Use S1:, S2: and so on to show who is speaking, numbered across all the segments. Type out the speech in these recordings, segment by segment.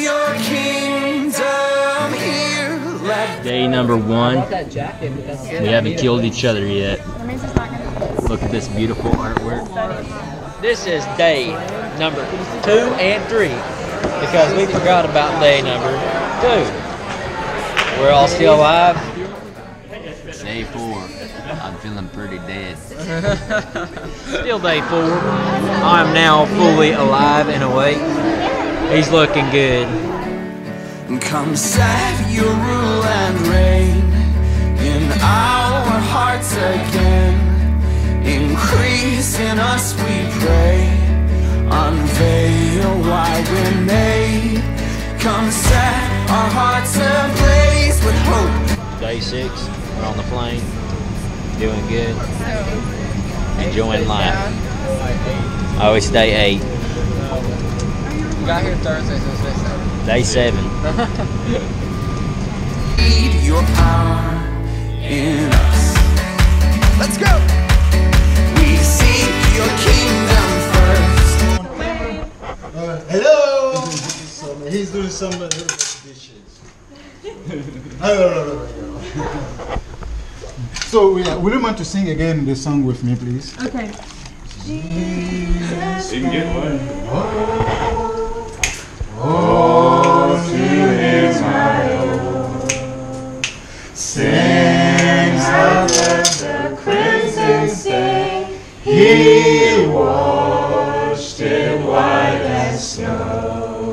S1: your kingdom here.
S2: Day number 1. We haven't killed each other yet. Look at this beautiful artwork. This is day number 2 and 3 because we forgot about day number 2. We're all still alive.
S3: Day 4. I'm feeling pretty dead.
S2: Still day 4. I'm now fully alive and awake. He's looking good.
S1: Come set your rule and reign in our hearts again. Increase in us, we pray. Unveil why we're made. Come set our hearts ablaze with hope.
S2: Day 6. We're on the plane. Doing good. Enjoying life. Oh, it's day 8.
S4: We got here Thursday, so it's day 7.
S2: Day 7.
S1: Need your power in us. Let's go. We seek your kingdom first.
S5: Hello. He's doing some dishes. So, would you mind to sing again the song with me, please?
S6: Okay.
S7: Jesus, you can get one.
S5: Oh, to Israel, sing out the crimson stain. He washed it white as snow.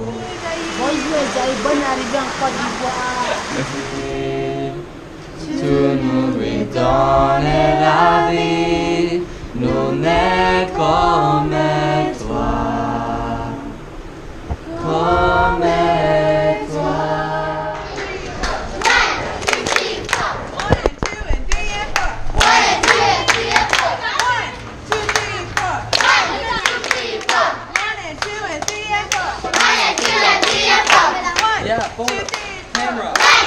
S3: Tu nous redonnes la vie, nous n'est comme toi, comme toi.
S4: Yeah, 4. Camera.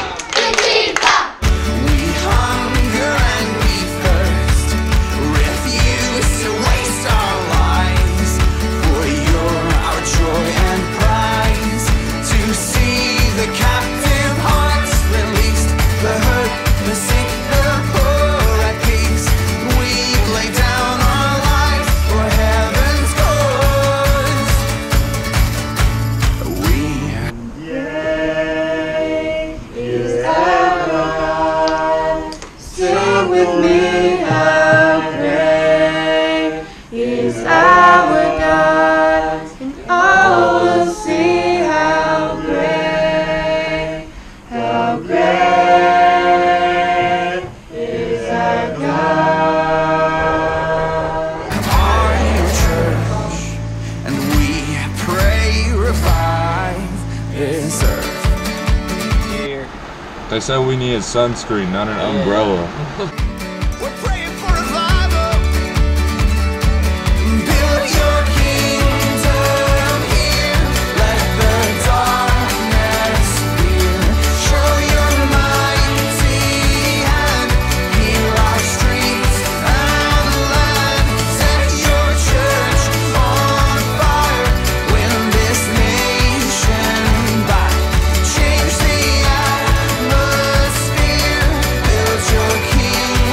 S7: They said we needed sunscreen, not an umbrella.
S1: We're praying for revival. Build your kingdom here. Let the darkness fear. Show your mighty hand. Heal our streets and land. Set your church on fire. Win this nation back. Change the atmosphere. Build your kingdom.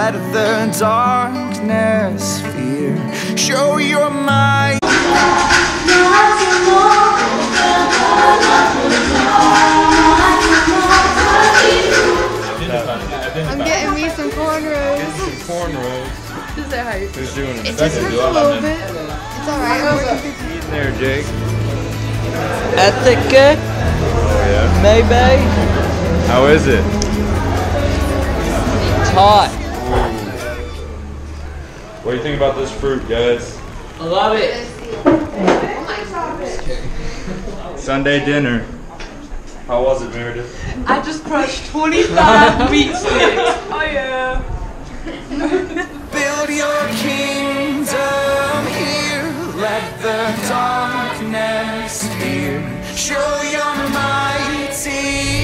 S1: let the darkness fear. Show your might.
S6: I'm getting me some cornrows.
S7: Cornrows.
S6: Does it hurt?
S7: Who's doing it?
S6: It just hurts a little bit. It's alright.
S7: Eating there, Jake.
S2: Ethica,
S7: Oh yeah.
S2: maybe.
S7: How is it?
S2: It's hot.
S7: What do you think about this fruit, guys?
S2: I love it.
S7: Sunday dinner. How was it, Meredith?
S8: I just crushed 25 wheat sticks. Oh yeah.
S1: Build your kingdom here. Let the darkness fear. Show your mighty.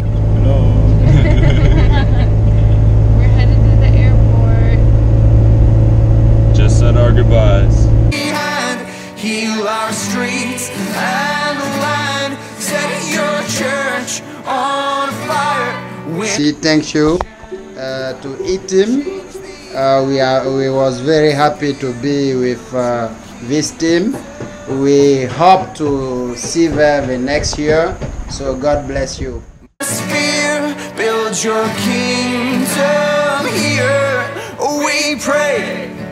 S6: We're headed to the airport.
S7: Just said our goodbyes.
S1: And heal our streets and land. Set your church on fire.
S9: Say thank you to Eteam. We was very happy to be with this team. We hope to see them the next year. So God bless you.
S1: Sphere, build your kingdom here. We pray.